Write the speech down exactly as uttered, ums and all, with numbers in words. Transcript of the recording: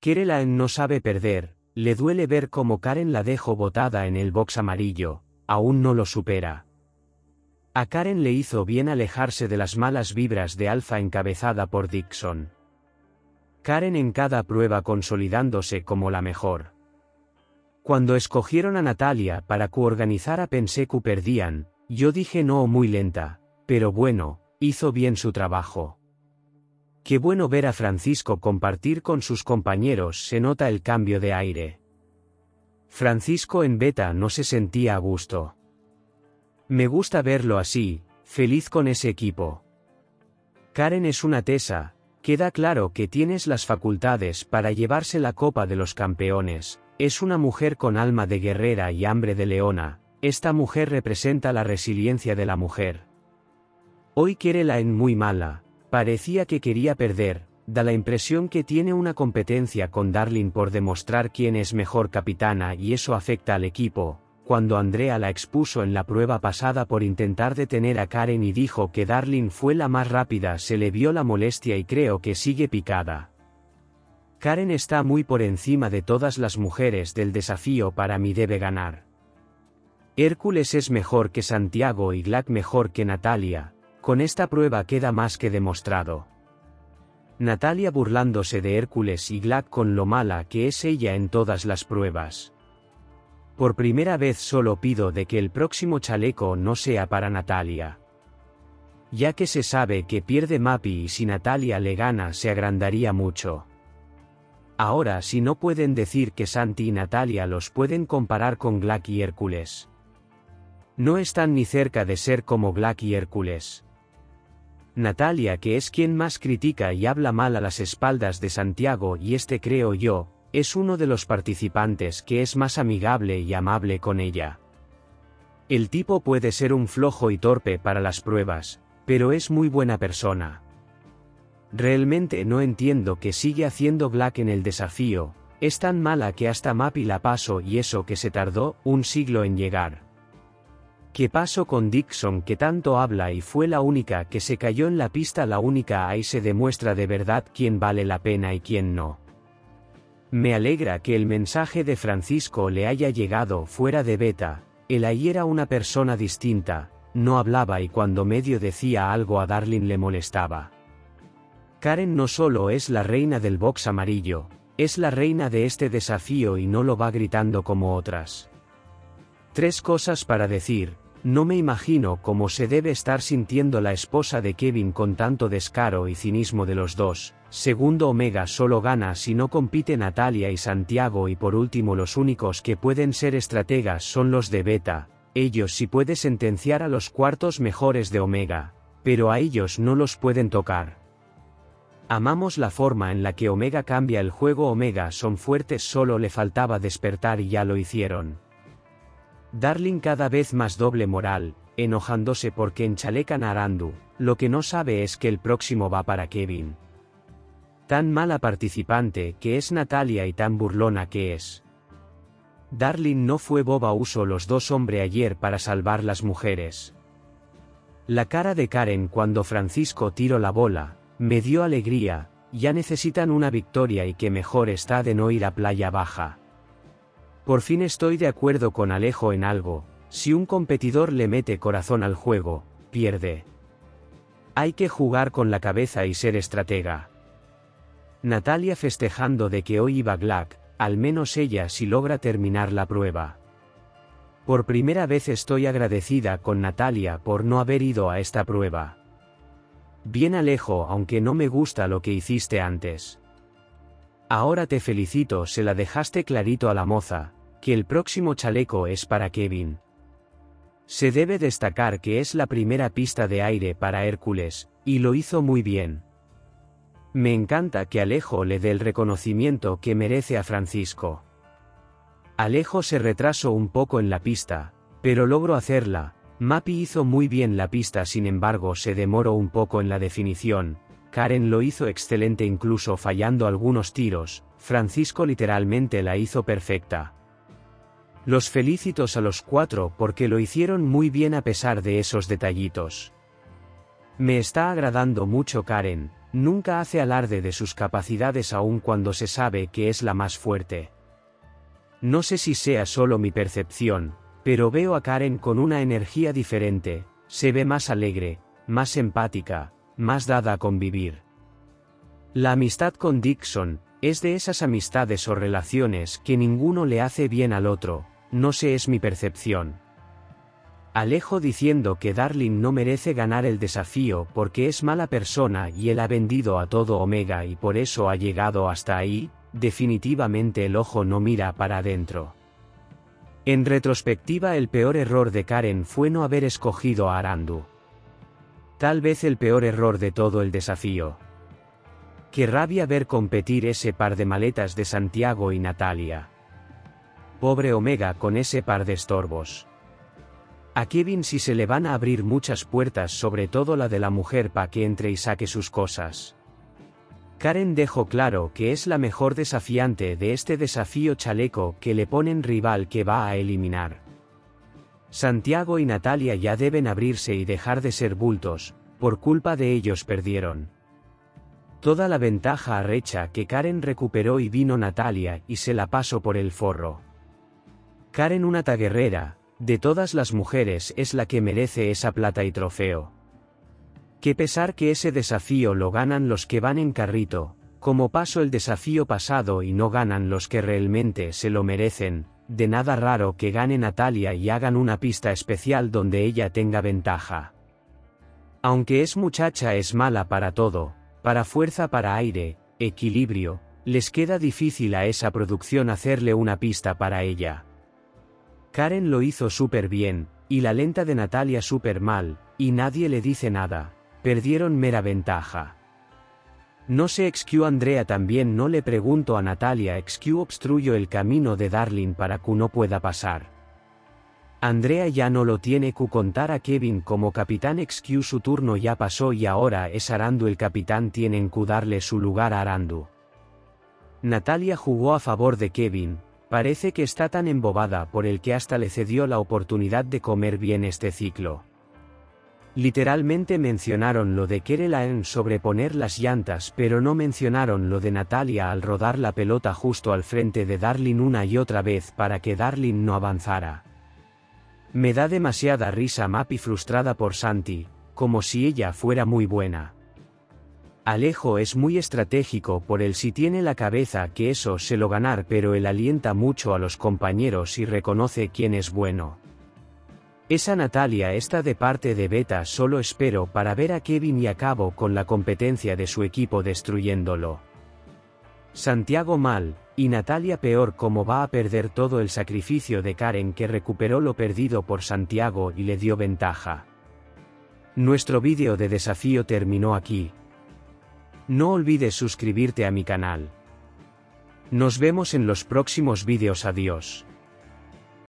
Caroline no sabe perder, le duele ver cómo Karen la dejó botada en el box amarillo, aún no lo supera. A Karen le hizo bien alejarse de las malas vibras de Alpha encabezada por Dixon. Karen en cada prueba consolidándose como la mejor. Cuando escogieron a Natalia para coorganizar pensé que perdían, yo dije no muy lenta, pero bueno, hizo bien su trabajo. Qué bueno ver a Francisco compartir con sus compañeros, se nota el cambio de aire. Francisco en beta no se sentía a gusto. Me gusta verlo así, feliz con ese equipo. Karen es una tesa, queda claro que tienes las facultades para llevarse la Copa de los Campeones, es una mujer con alma de guerrera y hambre de leona, esta mujer representa la resiliencia de la mujer. Hoy Caroline muy mala, parecía que quería perder, da la impresión que tiene una competencia con Darling por demostrar quién es mejor capitana y eso afecta al equipo. Cuando Andrea la expuso en la prueba pasada por intentar detener a Karen y dijo que Darling fue la más rápida, se le vio la molestia y creo que sigue picada. Karen está muy por encima de todas las mujeres del desafío, para mí debe ganar. Hércules es mejor que Santiago y Glack mejor que Natalia, con esta prueba queda más que demostrado. Natalia burlándose de Hércules y Glack con lo mala que es ella en todas las pruebas. Por primera vez solo pido de que el próximo chaleco no sea para Natalia. Ya que se sabe que pierde Mappy y si Natalia le gana se agrandaría mucho. Ahora si no pueden decir que Santi y Natalia los pueden comparar con Glack y Hércules. No están ni cerca de ser como Glack y Hércules. Natalia, que es quien más critica y habla mal a las espaldas de Santiago, y este creo yo, es uno de los participantes que es más amigable y amable con ella. El tipo puede ser un flojo y torpe para las pruebas, pero es muy buena persona. Realmente no entiendo que sigue haciendo Glack en el desafío, es tan mala que hasta Mappy la pasó y eso que se tardó un siglo en llegar. ¿Qué pasó con Dixon que tanto habla y fue la única que se cayó en la pista? La única, ahí se demuestra de verdad quién vale la pena y quién no. Me alegra que el mensaje de Francisco le haya llegado fuera de beta, él ahí era una persona distinta, no hablaba y cuando medio decía algo a Darling le molestaba. Karen no solo es la reina del box amarillo, es la reina de este desafío y no lo va gritando como otras. Tres cosas para decir. No me imagino cómo se debe estar sintiendo la esposa de Kevin con tanto descaro y cinismo de los dos. Segundo, Omega solo gana si no compite Natalia y Santiago, y por último los únicos que pueden ser estrategas son los de beta, ellos sí pueden sentenciar a los cuartos mejores de Omega, pero a ellos no los pueden tocar. Amamos la forma en la que Omega cambia el juego, Omega son fuertes, solo le faltaba despertar y ya lo hicieron. Darling cada vez más doble moral, enojándose porque enchalecan a Arandu, lo que no sabe es que el próximo va para Kevin. Tan mala participante que es Natalia y tan burlona que es. Darling no fue boba, usó los dos hombres ayer para salvar las mujeres. La cara de Karen cuando Francisco tiró la bola, me dio alegría, ya necesitan una victoria y que mejor está de no ir a Playa Baja. Por fin estoy de acuerdo con Alejo en algo, si un competidor le mete corazón al juego, pierde. Hay que jugar con la cabeza y ser estratega. Natalia festejando de que hoy iba Glack, al menos ella sí logra terminar la prueba. Por primera vez estoy agradecida con Natalia por no haber ido a esta prueba. Bien Alejo, aunque no me gusta lo que hiciste antes. Ahora te felicito, se la dejaste clarito a la moza, que el próximo chaleco es para Kevin. Se debe destacar que es la primera pista de aire para Hércules, y lo hizo muy bien. Me encanta que Alejo le dé el reconocimiento que merece a Francisco. Alejo se retrasó un poco en la pista, pero logró hacerla. Mappy hizo muy bien la pista, sin embargo se demoró un poco en la definición. Karen lo hizo excelente incluso fallando algunos tiros, Francisco literalmente la hizo perfecta. Los felicitos a los cuatro porque lo hicieron muy bien a pesar de esos detallitos. Me está agradando mucho Karen, Nunca hace alarde de sus capacidades aun cuando se sabe que es la más fuerte. No sé si sea solo mi percepción, pero veo a Karen con una energía diferente, se ve más alegre, más empática, más dada a convivir. La amistad con Dixon, es de esas amistades o relaciones que ninguno le hace bien al otro, no sé, es mi percepción. Alejo diciendo que Darling no merece ganar el desafío porque es mala persona y él ha vendido a todo Omega y por eso ha llegado hasta ahí, definitivamente el ojo no mira para adentro. En retrospectiva, el peor error de Karen fue no haber escogido a Arandu. Tal vez el peor error de todo el desafío. Qué rabia ver competir ese par de maletas de Santiago y Natalia. Pobre Omega con ese par de estorbos. A Kevin sí se le van a abrir muchas puertas, sobre todo la de la mujer, pa' que entre y saque sus cosas. Karen dejó claro que es la mejor desafiante de este desafío chaleco que le ponen rival que va a eliminar. Santiago y Natalia ya deben abrirse y dejar de ser bultos, por culpa de ellos perdieron. Toda la ventaja arrecha que Karen recuperó y vino Natalia y se la pasó por el forro. Karen, una taguerrera, de todas las mujeres es la que merece esa plata y trofeo. Qué pesar que ese desafío lo ganan los que van en carrito, como pasó el desafío pasado y no ganan los que realmente se lo merecen, de nada raro que gane Natalia y hagan una pista especial donde ella tenga ventaja. Aunque es muchacha, es mala para todo, para fuerza, para aire, equilibrio, les queda difícil a esa producción hacerle una pista para ella. Karen lo hizo súper bien, y la lenta de Natalia súper mal, y nadie le dice nada, perdieron mera ventaja. No sé, X Q Andrea también no le pregunto a Natalia, X Q obstruyó el camino de Darling para que no pueda pasar. Andrea ya no lo tiene que contar a Kevin como capitán, X Q su turno ya pasó y ahora es Arandu el capitán, tienen que darle su lugar a Arandu. Natalia jugó a favor de Kevin, parece que está tan embobada por el que hasta le cedió la oportunidad de comer bien este ciclo. Literalmente mencionaron lo de Caroline sobreponer las llantas, pero no mencionaron lo de Natalia al rodar la pelota justo al frente de Darling una y otra vez para que Darling no avanzara. Me da demasiada risa Mappy frustrada por Santi, como si ella fuera muy buena. Alejo es muy estratégico por él, si tiene la cabeza que eso se lo ganar, pero él alienta mucho a los compañeros y reconoce quién es bueno. Esa Natalia está de parte de Beta, solo espero para ver a Kevin y acabo con la competencia de su equipo destruyéndolo. Santiago mal, y Natalia peor, como va a perder todo el sacrificio de Karen que recuperó lo perdido por Santiago y le dio ventaja. Nuestro vídeo de desafío terminó aquí. No olvides suscribirte a mi canal. Nos vemos en los próximos vídeos, adiós.